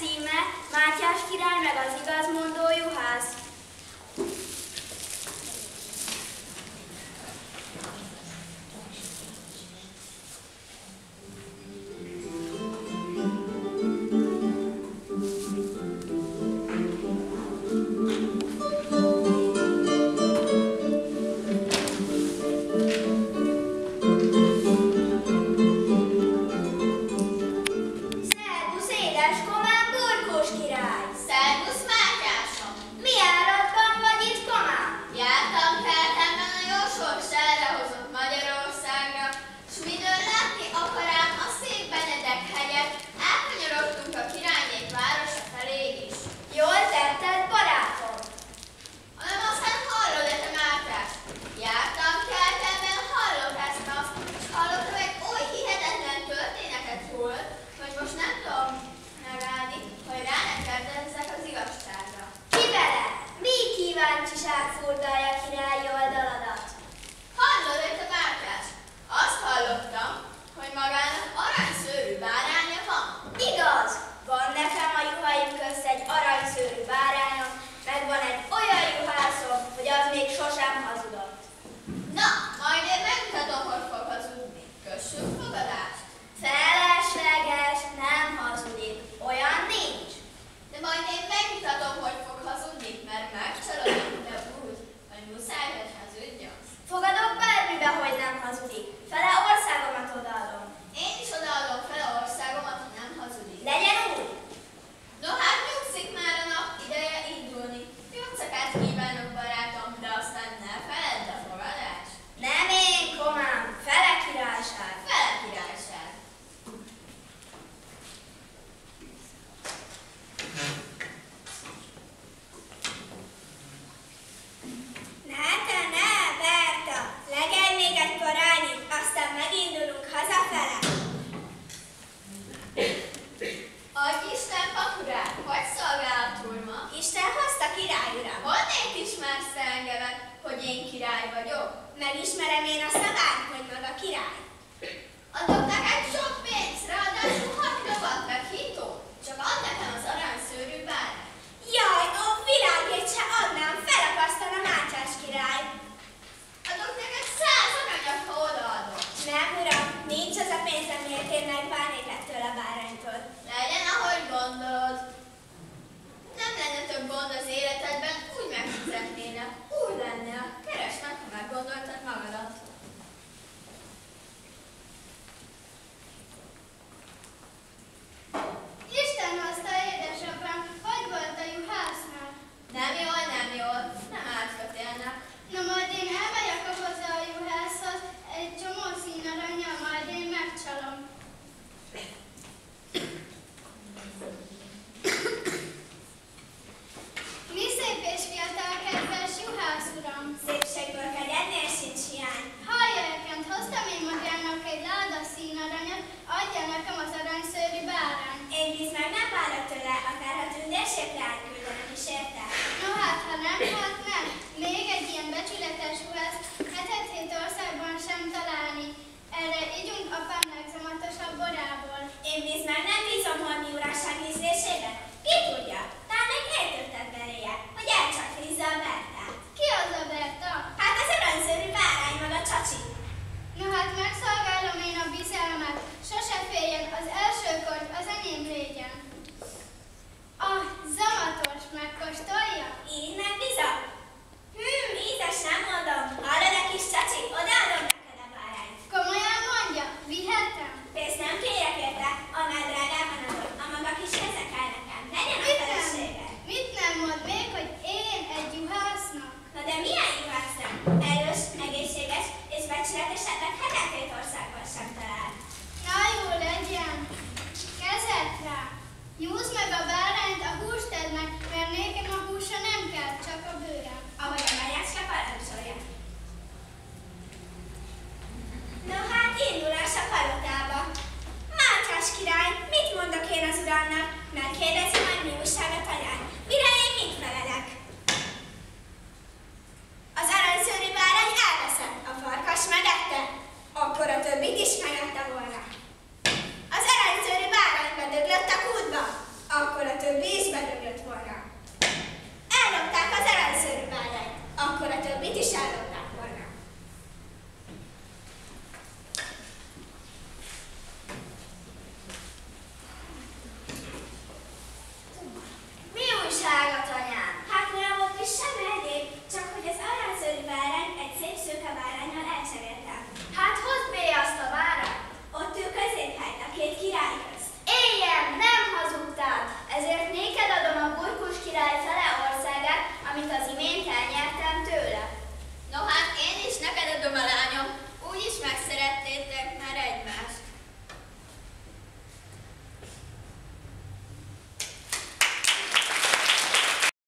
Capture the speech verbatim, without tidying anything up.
címe Mátyás király meg az igazmondó juhász. Megismerem én a szavát, hogy maga király. Adok neked sok pénzt, ráadásul hat lovat meg hintó. Csak add nekem az aranyszőrű bárányt. Jaj, a világért se adnám, felakasztana Mátyás király. Adok neked száz aranyat, ha odaadok. Nem, uram, nincs az a pénz, amiért én megválnék ettől a báránytól. Legyen, ahogy gondolod. Nem lenne több gond az életedben, úgy megfizetnének. Úgy lenne. Keresd meg, ha meggondoltad magadat. Isten hozta, édesapám, hogy volt a juhásznál? Nem jól, nem jól. Nem átkötélnek. Na majd én elmegyek hozzá a juhászhoz, egy csomó színaranyjal, majd én megcsalom. Mi szép és fiatal kedves juhász uram! Szépségből kegyednél sincs hiány. Hallja, Ekent, hoztam én magának egy láda színaranyat, adja nekem az aranyszőrű bárányt. Én víz meg nem várok tőle, akár ha tündérségre átküldenek is érte. No hát, ha nem,